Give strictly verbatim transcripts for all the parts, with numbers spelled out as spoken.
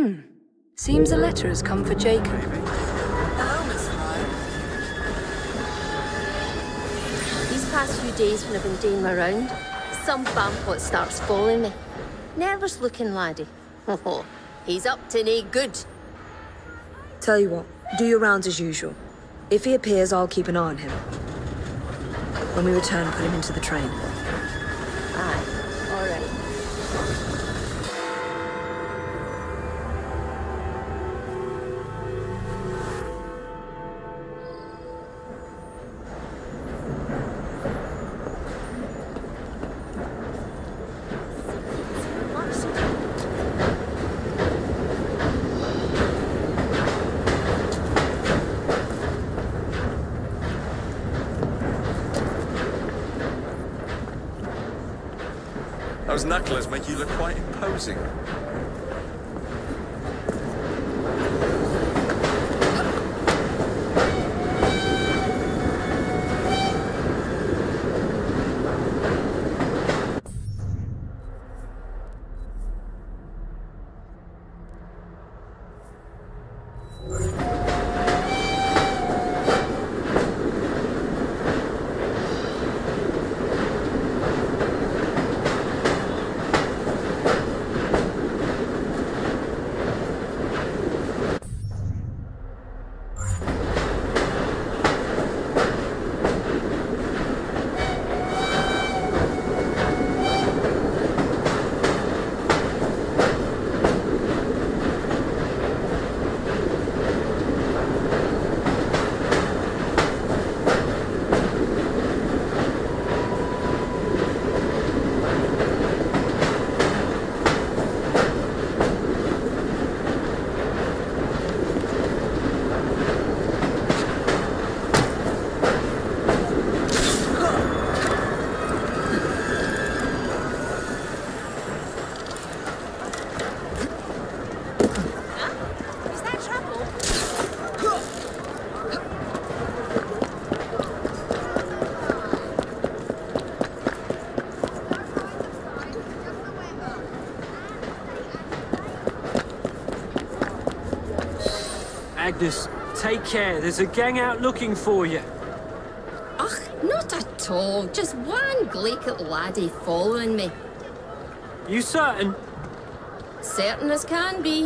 Seems a letter has come for Jacob. Hello, Miss Ryan. These past few days when I've been doing my round, some bampot starts following me. Nervous looking laddie. Oh, he's up to no good. Tell you what, do your rounds as usual. If he appears, I'll keep an eye on him. When we return, put him into the train. Aye, all right. Those knucklers make you look quite imposing. Agnes, take care. There's a gang out looking for you. Ugh, not at all. Just one glaikit laddie following me. You certain? Certain as can be.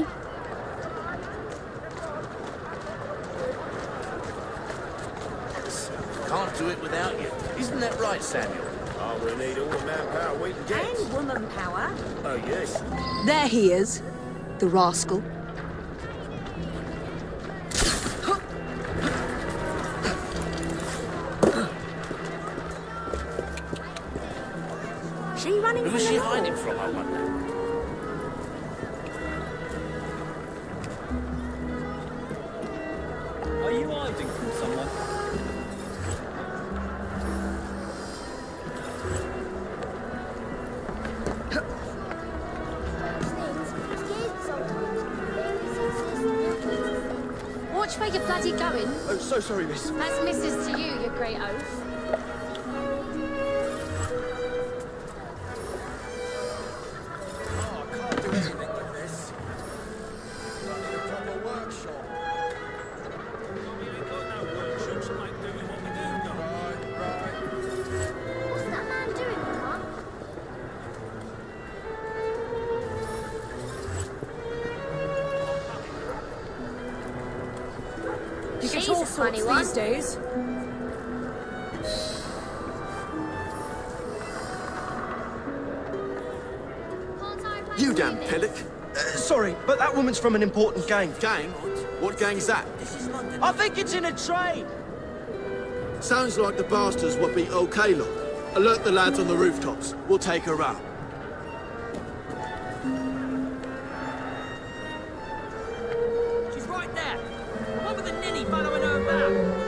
Can't do it without you. Isn't that right, Samuel? Oh, we'll need all the manpower we can get. And woman power. Oh, yes. There he is, the rascal. She running Who from is the she law? hiding from, I wonder? Are you hiding from someone? Watch where you're bloody going. Oh, so sorry, miss. That's missus to you, you great oaf. Oh, I can't do anything with this. I need a proper workshop. We ain't got no workshops like doing what we do, though. Right, right. What's that man doing, Mama? You get She's all a sorts funny one. these days. You damn pillock. Uh, sorry, but that woman's from an important gang. Gang? What gang's that? I think it's in a train. Sounds like the bastards would be okay, look. Alert the lads on the rooftops. We'll take her out. She's right there. The one with the ninny following her back.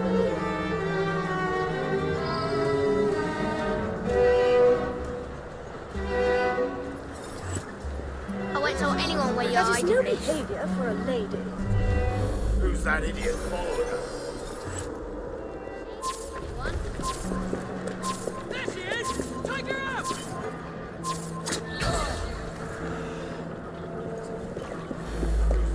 I won't tell anyone where you're That is hiding no me. behaviour for a lady. Who's that idiot following her? There she is! Take her out!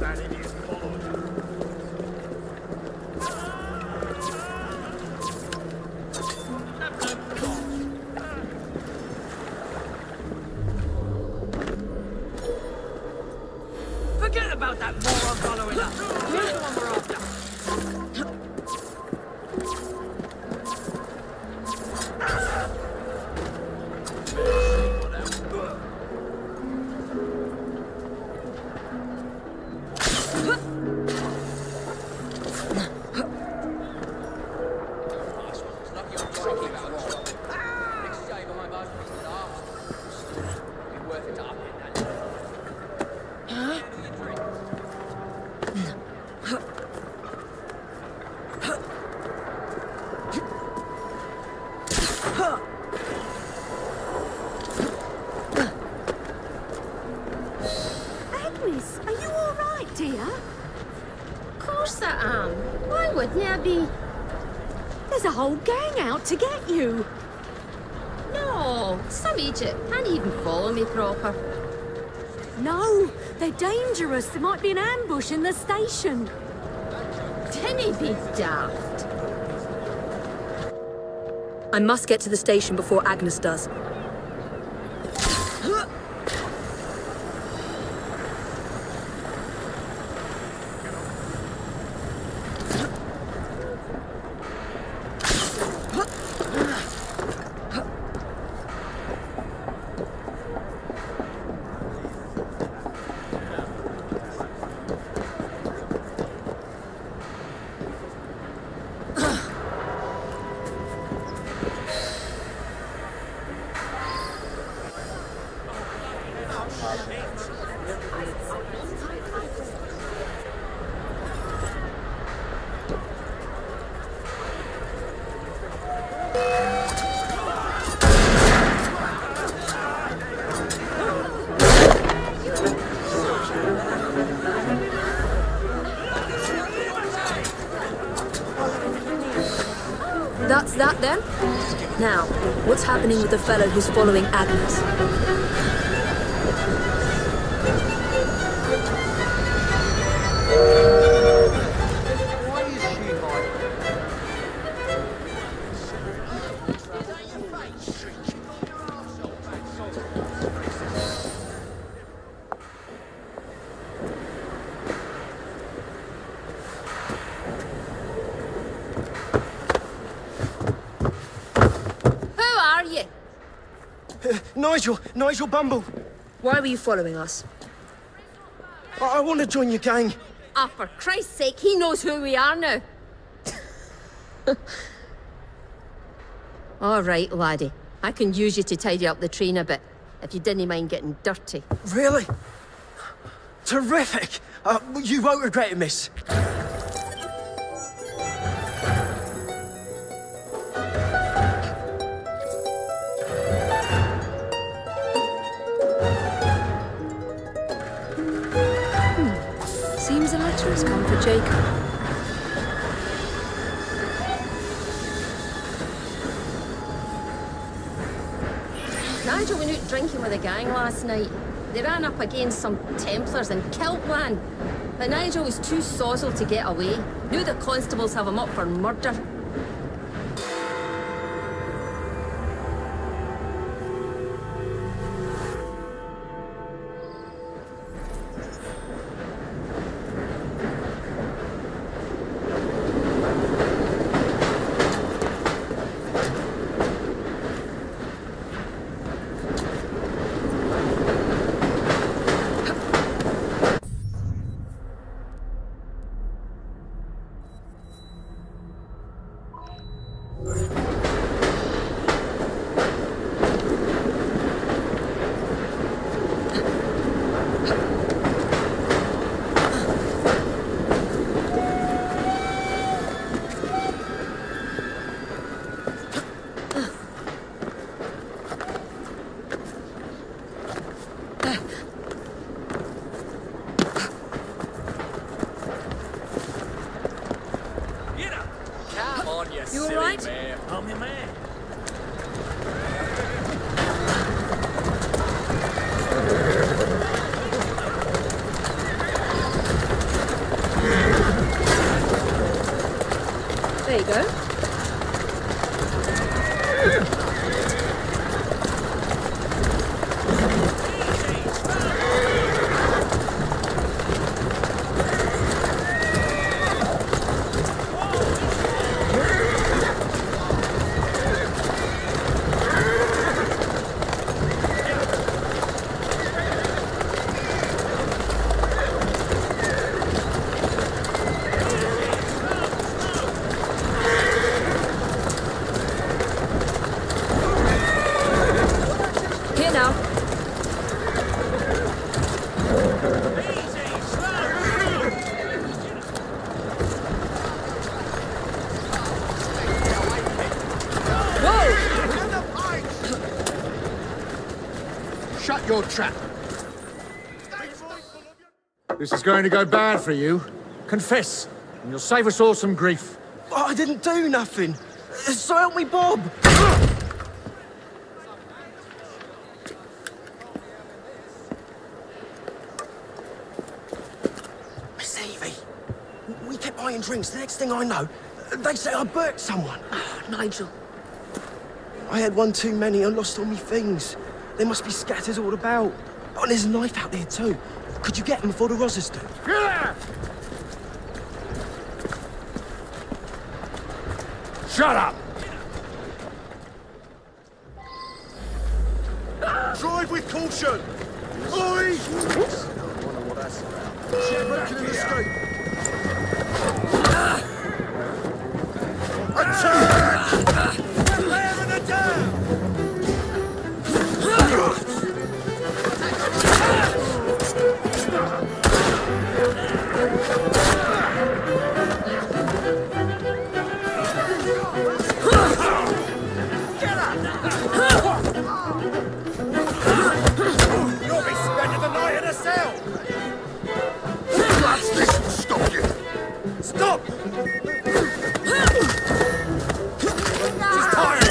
Forget about that moron following us. Here's the one we're after. Agnes, are you all right, dear? Of course I am. Why wouldn't I be? There's a whole gang out to get you. No, some idiot can't even follow me proper. No, they're dangerous. There might be an ambush in the station. Dinny be daft. I must get to the station before Agnes does. That's that then? Now, what's happening with the fellow who's following Agnes? Nigel! Nigel Bumble! Why were you following us? I, I want to join your gang. Ah, for Christ's sake, he knows who we are now. All right, laddie. I can use you to tidy up the train a bit, if you didn't mind getting dirty. Really? Terrific! Uh, you won't regret it, miss. Seems a letter has come for Jacob. Nigel went out drinking with a gang last night. They ran up against some Templars in Kiltland. But Nigel was too sozzled to get away. Knew the constables have him up for murder. You all right? I'm your man. go. Shut your trap. This is going to go bad for you. Confess, and you'll save us all some grief. Oh, I didn't do nothing. So help me, Bob. Miss Evie, we kept buying drinks. The next thing I know, they say I burnt someone. Oh, Nigel. I had one too many and lost all my things. They must be scattered all about. Oh, and there's a knife out there too. Could you get them before the Rozzers do? Yeah! Shut up! Drive with caution! Oi! Shepherd can escape! Attack! Fire in the down! You'll be spending the night in a cell! Blast this will stop you! Stop! She's tired!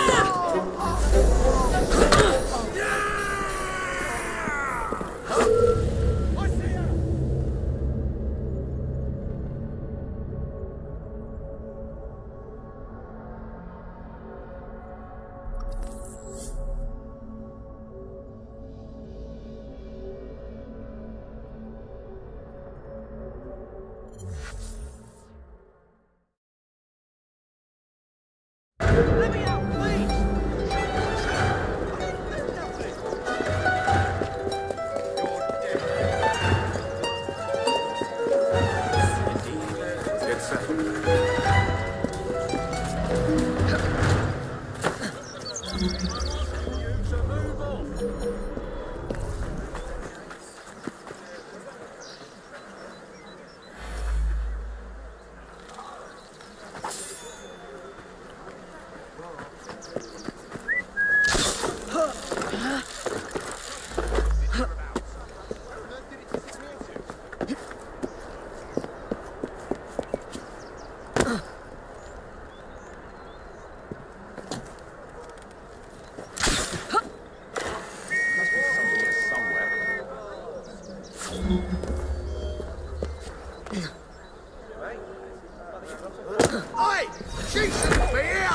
Let me out, please! Get settled. Oi! She shouldn't be here!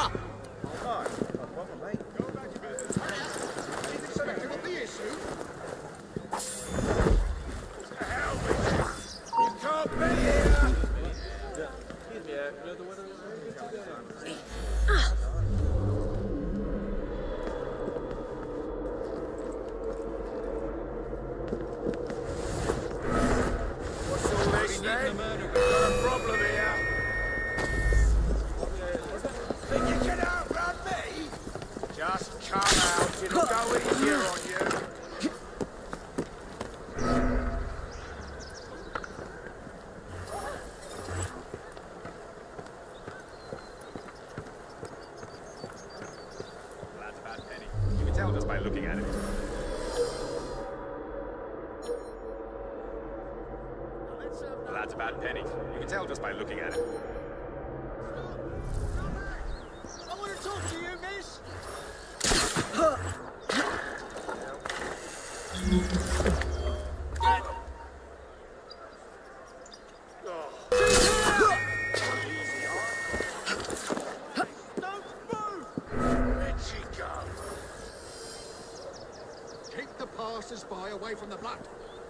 You can't be here! What's all this then? Got a problem here. Think you can outrun me? Just come out, it'll go easier on you. That's about Penny. You can tell just by looking at it. The lad's about Penny. You can tell just by looking at it. I want to talk to you, miss! luck.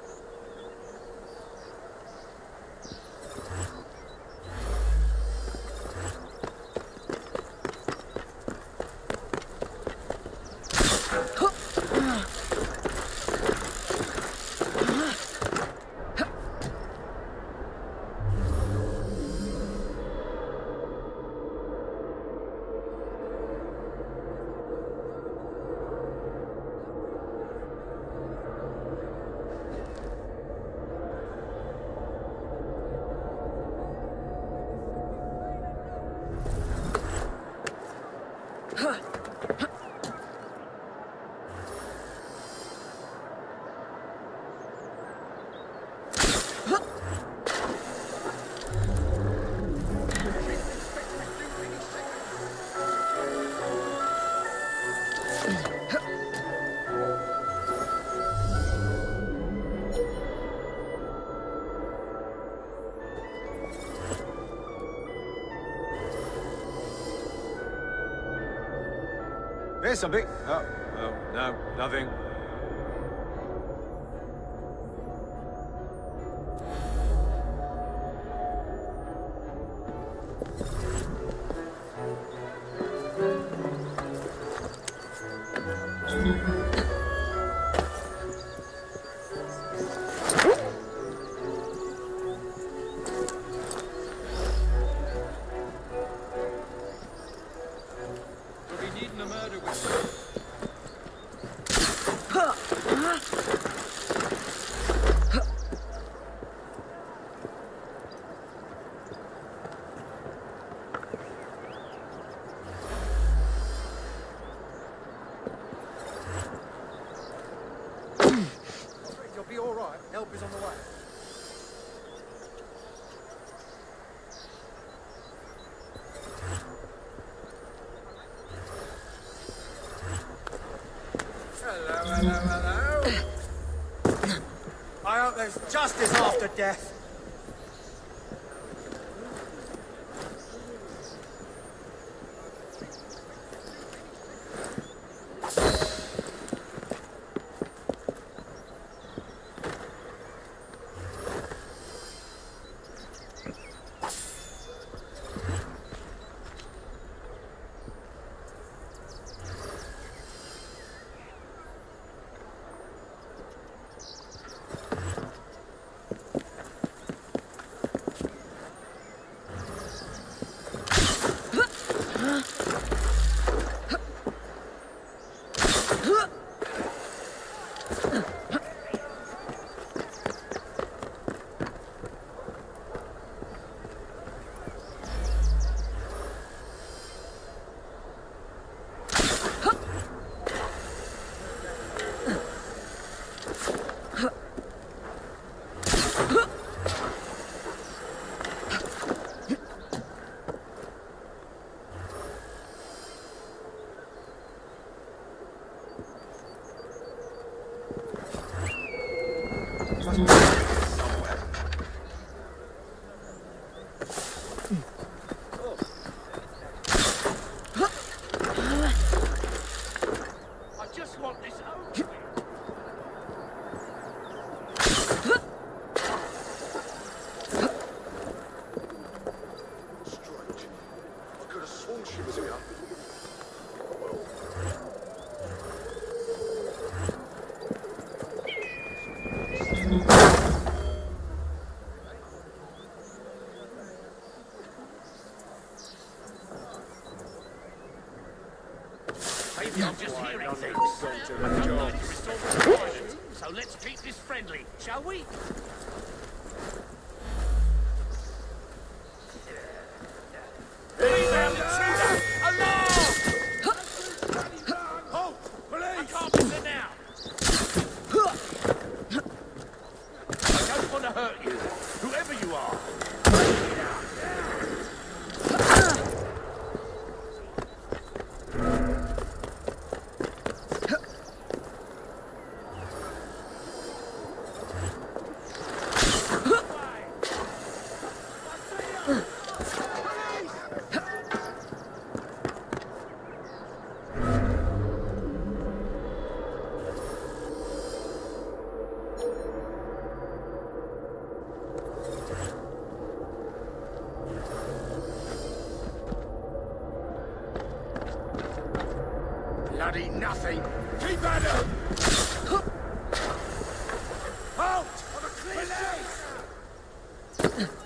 There's something. Oh, oh, no, nothing. You'll be all right. Help is on the way. Hello, hello, hello. I hope there's justice after death. Maybe I'm just hearing things. I don't like to restore the violence, so let's keep this friendly, shall we? Leave out the intruder! Alarm! Halt! Police! I can't listen now. I don't want to hurt you, whoever you are. bloody nothing. Keep at him! Halt! On a clear leg!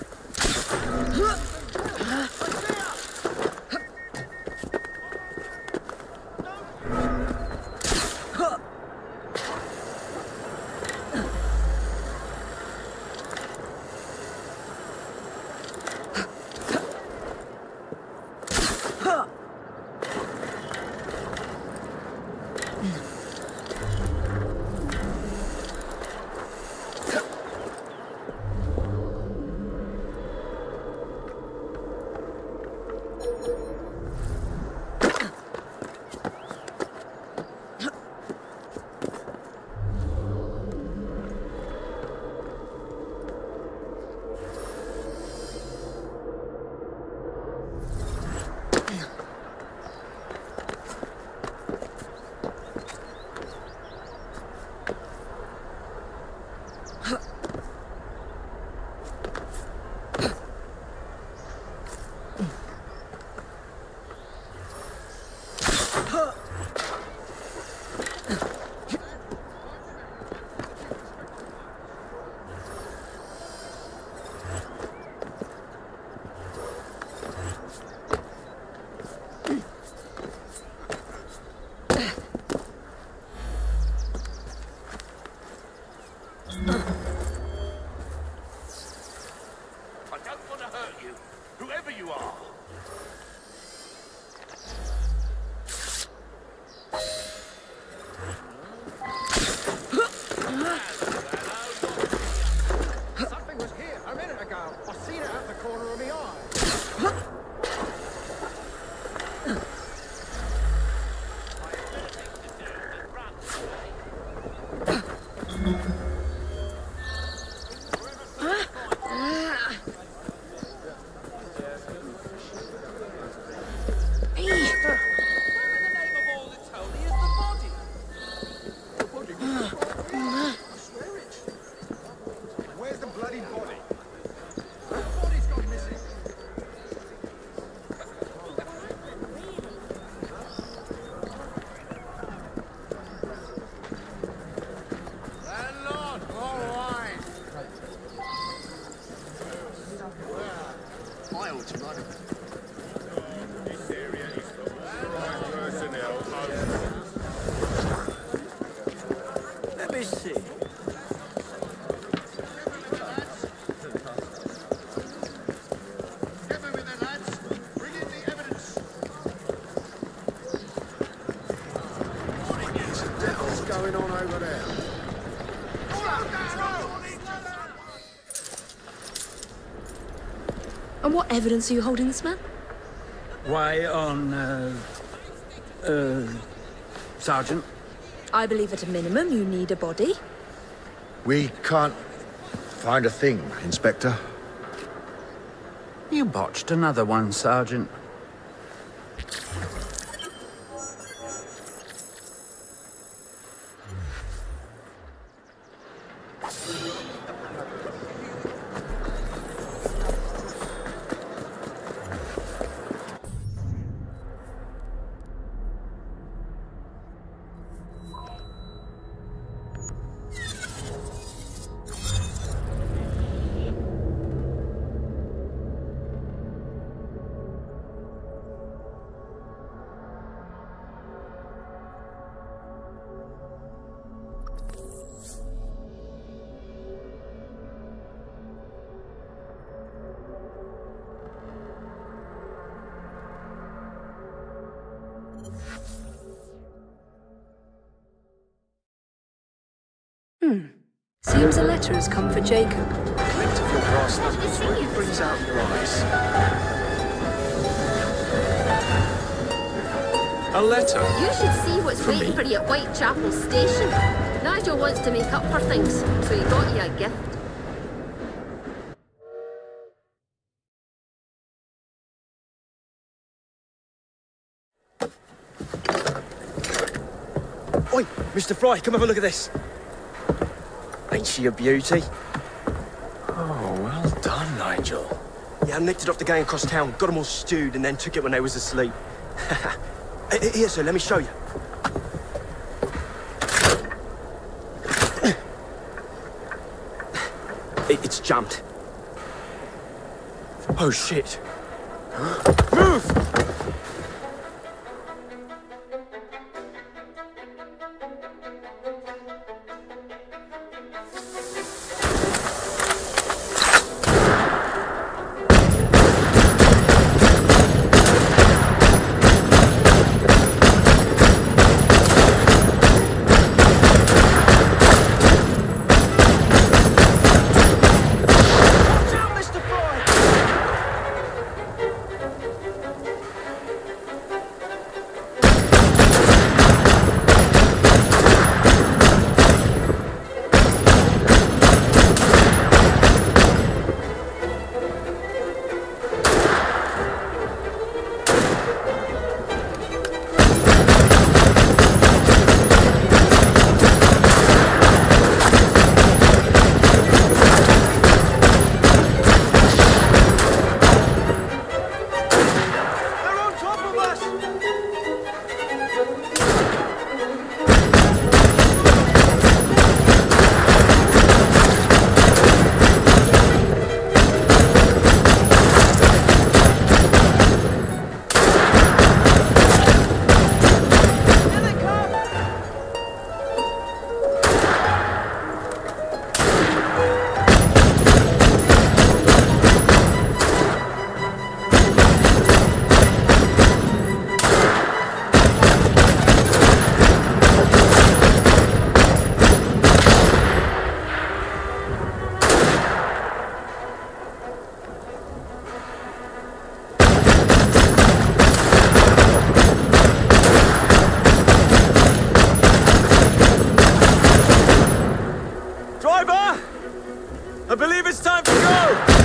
And what evidence are you holding this man? Why, on, uh... Uh... Sergeant? I believe at a minimum you need a body. We can't find a thing, Inspector. You botched another one, Sergeant. Hmm. Seems a letter has come for Jacob. Glint of your brass knuckles really brings out your eyes. A letter? You should see what's waiting for you at Whitechapel Station. Nigel wants to make up for things, so he got you a gift. Oi, Mister Fry, come have a look at this. Ain't she a beauty? Oh, well done, Nigel. Yeah, I nicked it off the gang across town, got them all stewed, and then took it when they was asleep. H- Here, sir, let me show you. It- It's jumped. Oh, shit. Move! I believe it's time to go!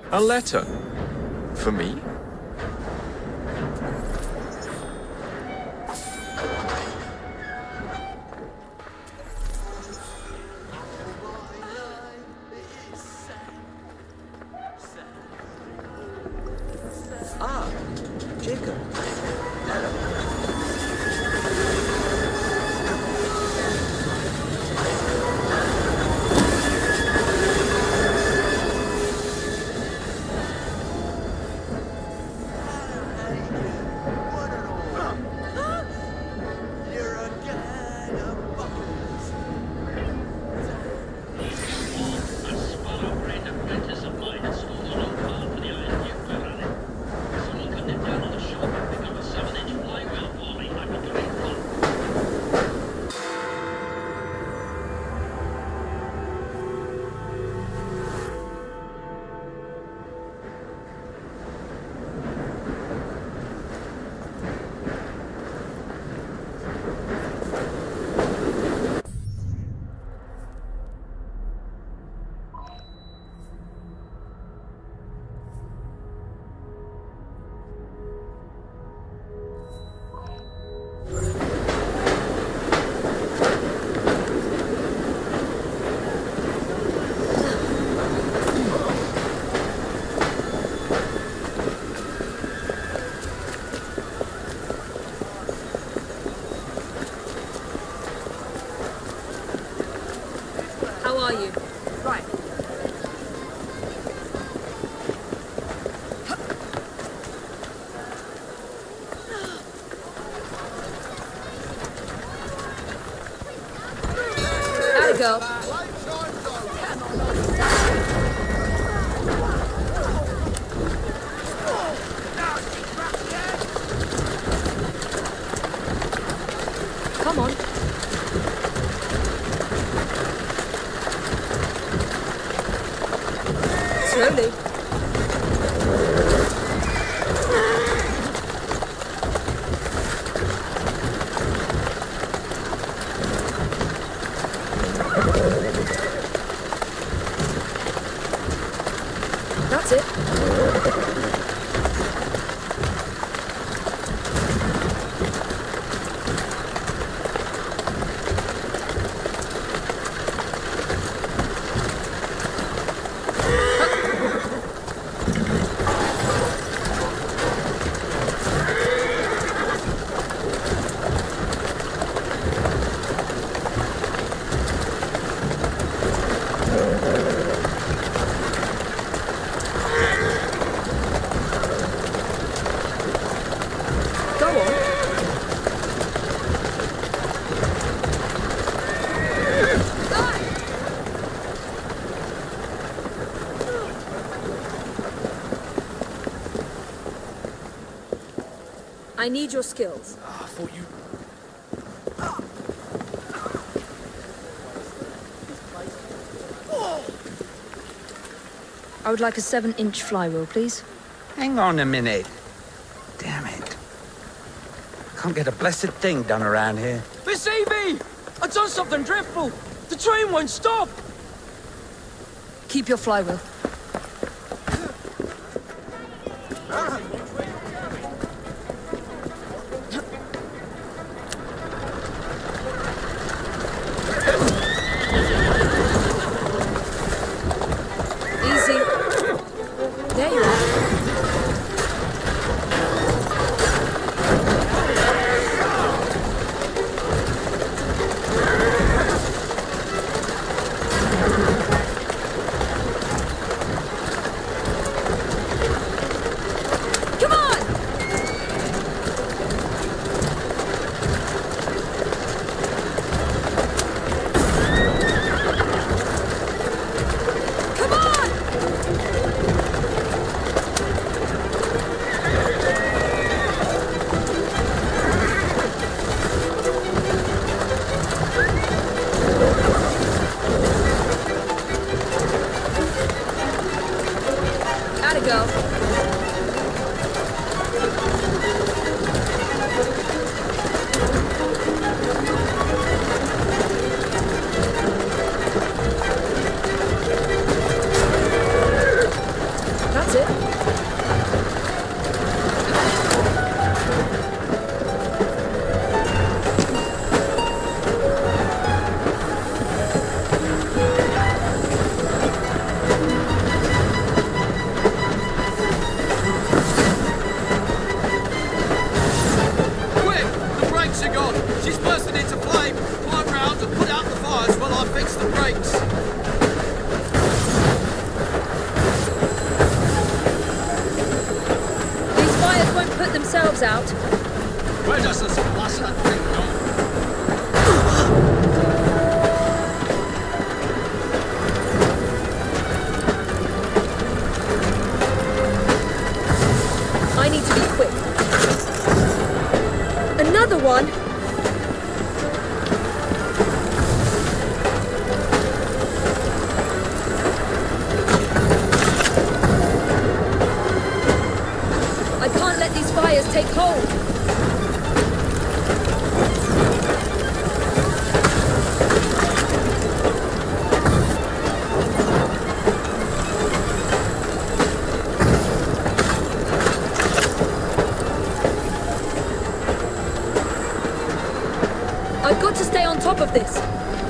A letter? For me? Ah, Jacob. How are you? Right. Gotta go. Come on. Slowly. That's it. Go on. I need your skills. I thought you... I would like a seven-inch flywheel, please. Hang on a minute. Damn it. Can't get a blessed thing done around here. Miss Evie! I've done something dreadful! The train won't stop! Keep your flywheel. Easy. There you are. Come on! Come on! Gotta go. That's Mag's out. Where does this bastard thing go? I need to be quick. Another one? I can't let these fires take hold. I've got to stay on top of this.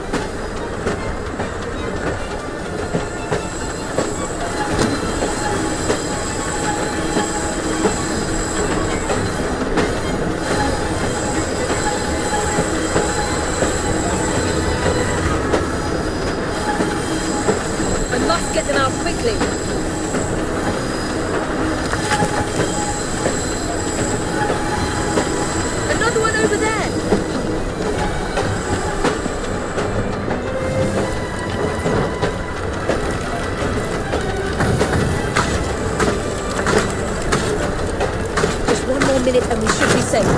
I must get them out quickly. Another one over there! Minute and we should be safe.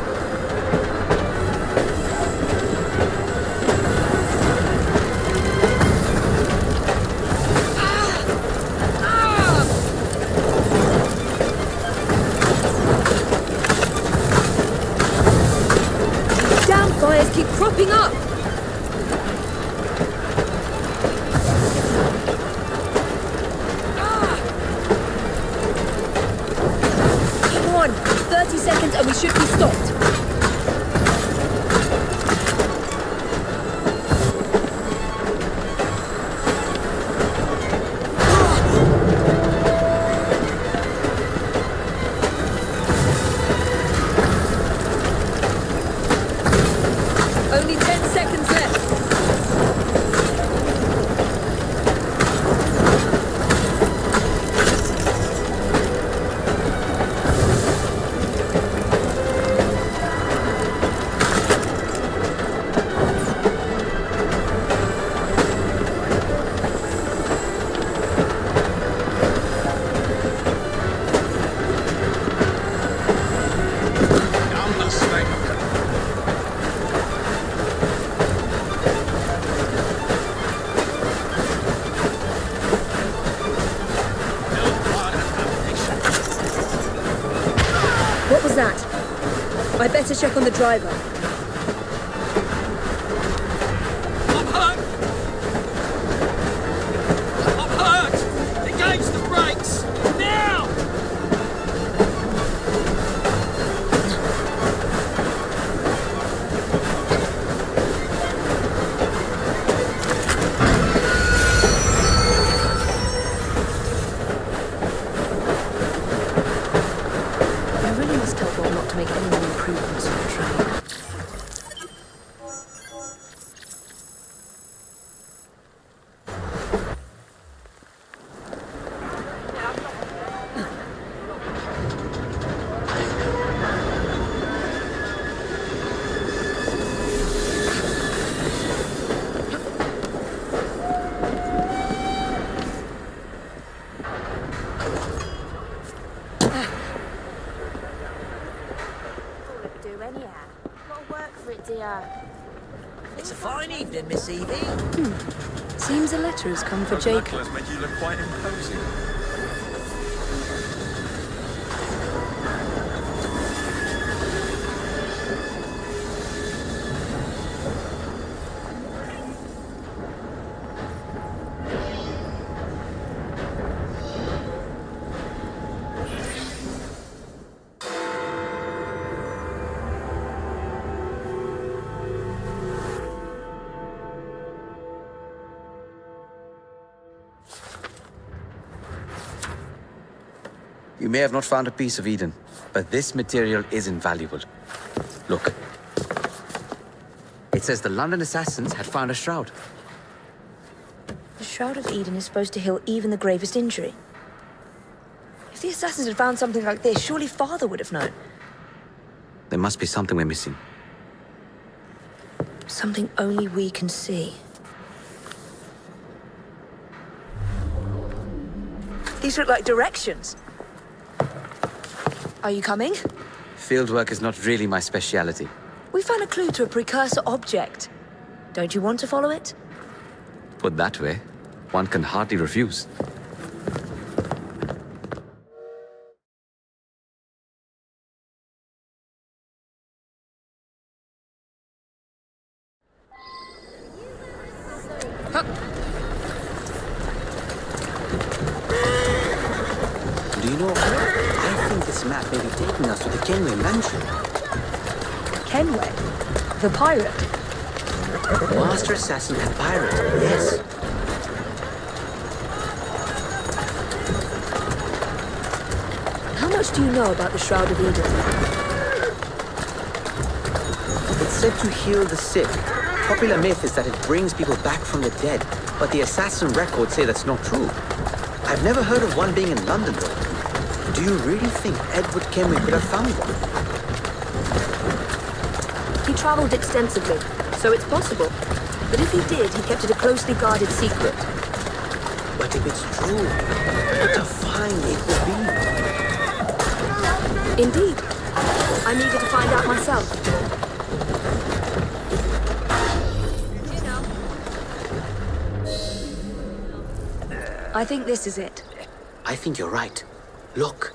Damn fires keep cropping up. thirty seconds and we should be stopped. Only ten seconds left. What was that? I better check on the driver. I'm hurt! I'm hurt! Engage the brakes! Now! To make any more improvements on the train. It's a fine evening, Miss Evie. Hmm. Seems a letter has come for Jacob. Necklace make you look quite imposing. You may have not found a piece of Eden, but this material is invaluable. Look. It says the London assassins had found a shroud. The Shroud of Eden is supposed to heal even the gravest injury. If the assassins had found something like this, surely Father would have known. There must be something we're missing. Something only we can see. These look like directions. Are you coming? Fieldwork is not really my speciality. We found a clue to a precursor object. Don't you want to follow it? Put that way, one can hardly refuse. Do you know, I think this map may be taking us to the Kenway mansion. Kenway? The pirate? Master assassin and pirate, yes. How much do you know about the Shroud of Eden? It's said to heal the sick. Popular myth is that it brings people back from the dead, but the assassin records say that's not true. I've never heard of one being in London, though. Do you really think Edward Kenway could have found one? He travelled extensively, so it's possible. But if he did, he kept it a closely guarded secret. But if it's true, what a find it would be. Indeed. I'm eager to find out myself. I think this is it. I think you're right. Look.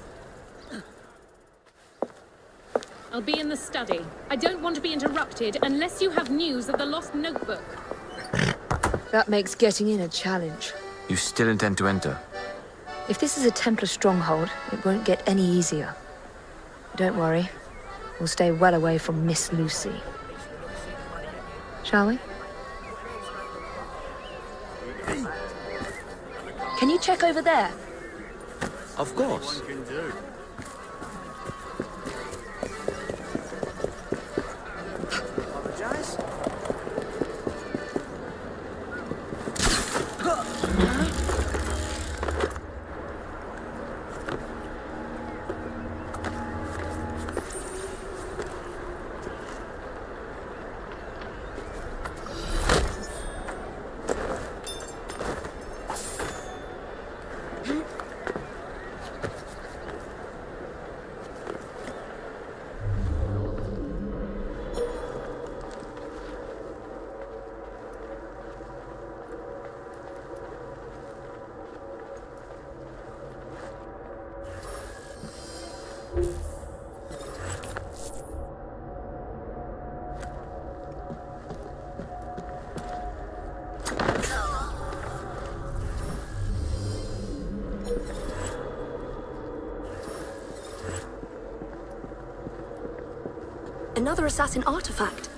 I'll be in the study. I don't want to be interrupted unless you have news of the lost notebook. That makes getting in a challenge. You still intend to enter? If this is a Templar stronghold, it won't get any easier. Don't worry. We'll stay well away from Miss Lucy. Shall we? Can you check over there? Of course. Another assassin artifact.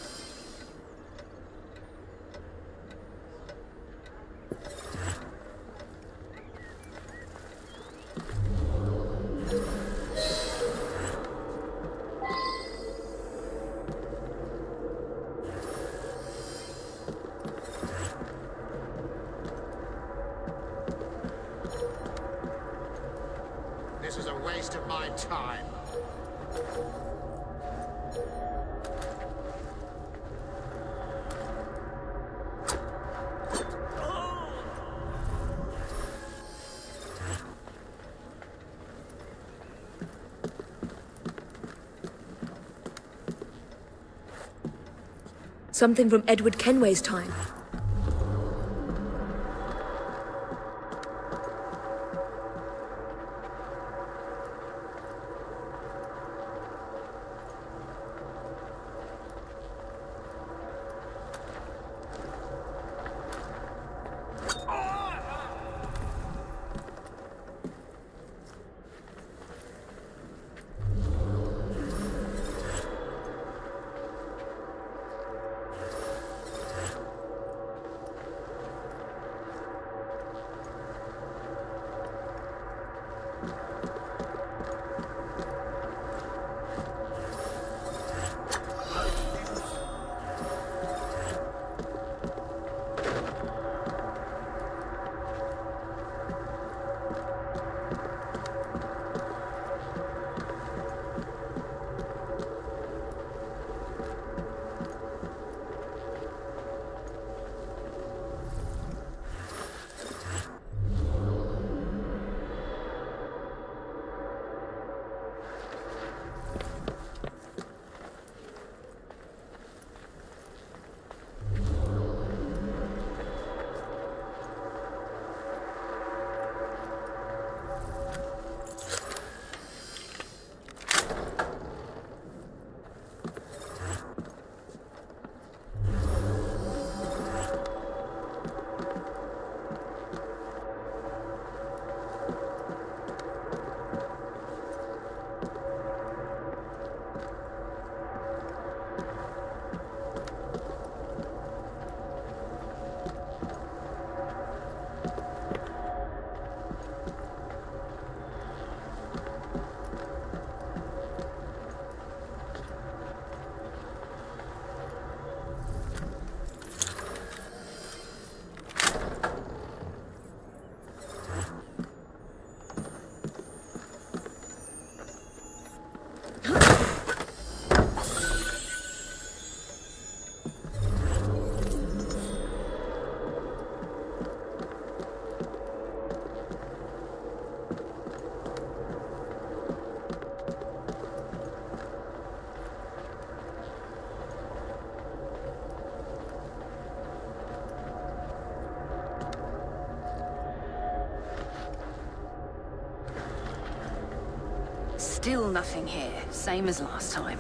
This is a waste of my time. Something from Edward Kenway's time. Still nothing here, same as last time.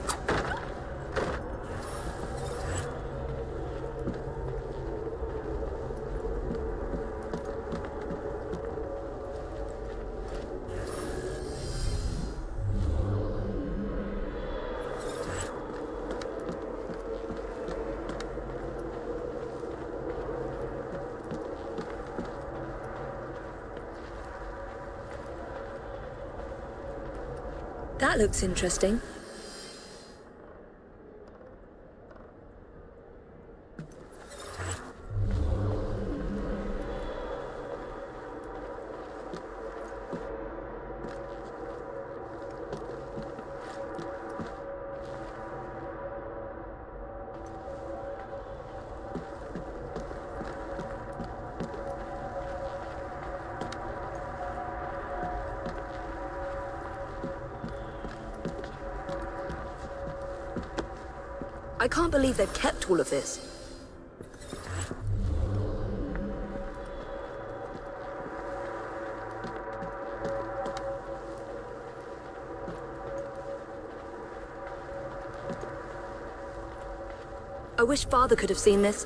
That looks interesting. I can't believe they've kept all of this. I wish Father could have seen this.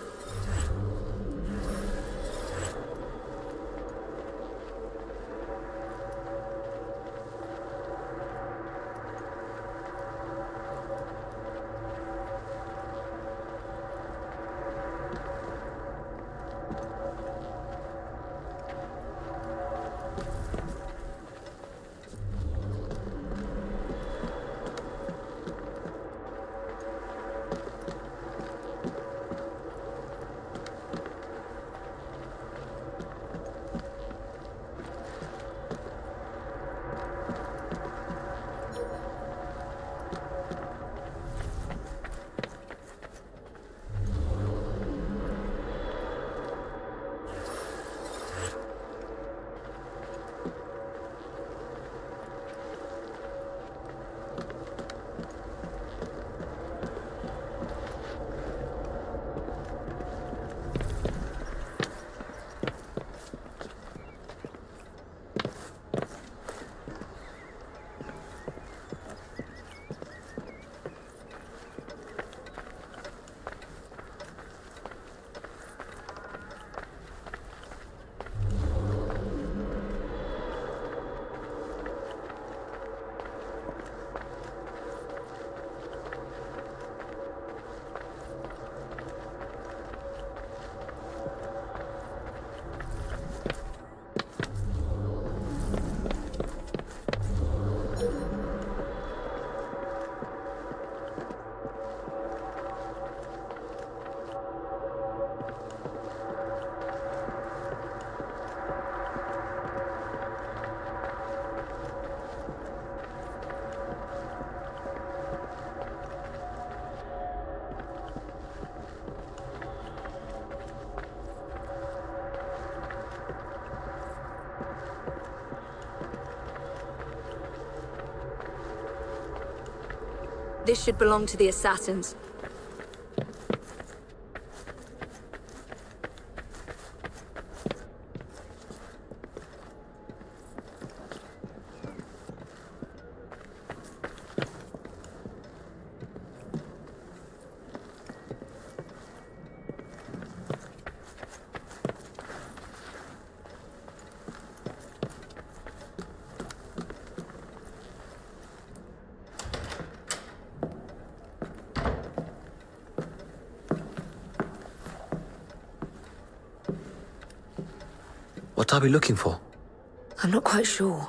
This should belong to the assassins. What are we looking for? I'm not quite sure.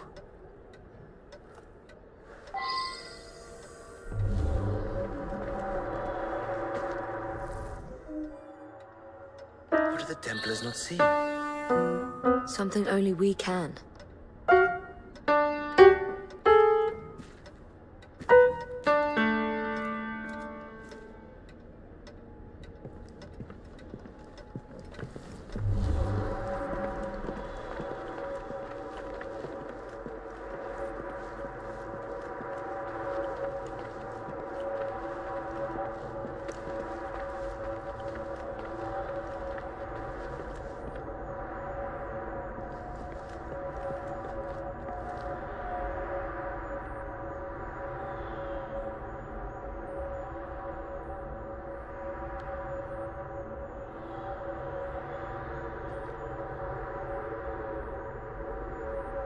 What are the Templars not seeing? Something only we can.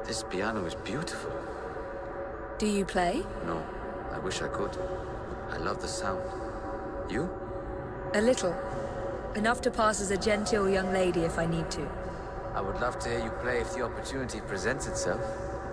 This piano is beautiful. Do you play? No, I wish I could. I love the sound. You? A little. Enough to pass as a genteel young lady if I need to. I would love to hear you play if the opportunity presents itself.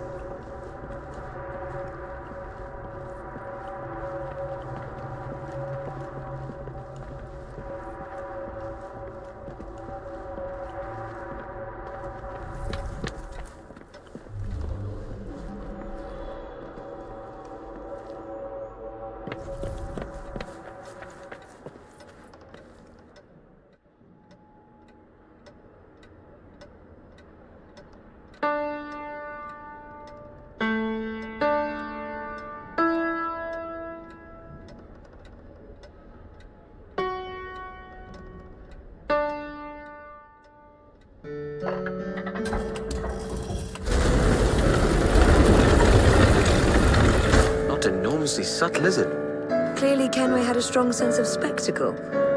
Not enormously subtle, is it? Clearly Kenway had a strong sense of spectacle.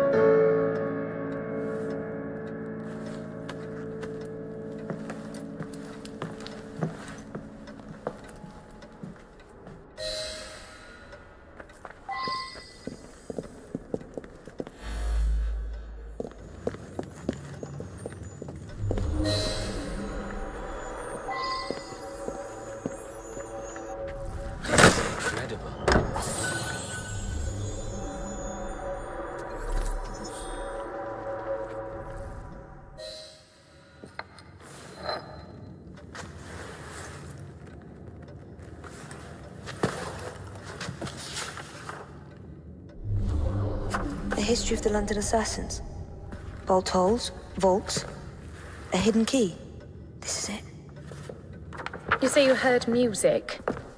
The history of the London assassins. Bolt holes, vaults, a hidden key. This is it. You say you heard music?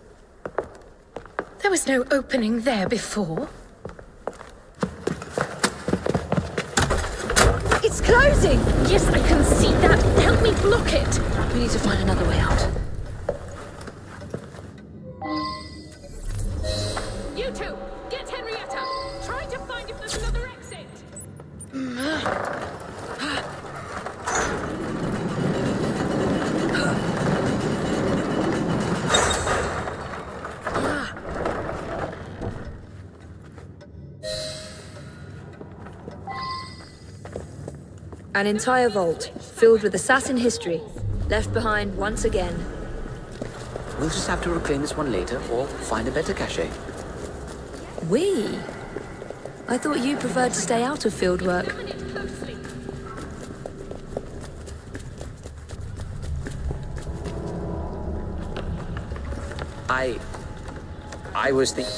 There was no opening there before. It's closing! Yes, I can see that. Help me block it. We need to find another way out. You two, get Henrietta. Try to find if there's another exit. An entire vault, filled with assassin history, left behind once again. We'll just have to reclaim this one later, or find a better cache. We? I thought you preferred to stay out of field work. I... I was thinking...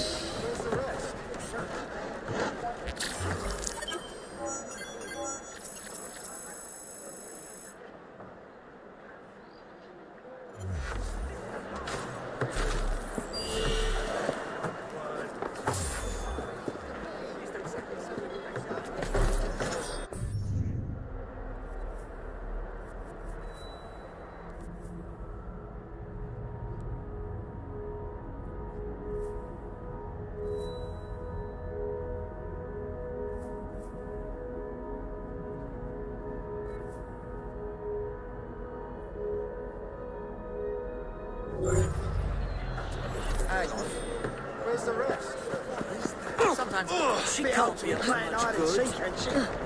Hang on. Where's the rest? Sometimes Oh, she can't be a playing hide and seek, ain't she?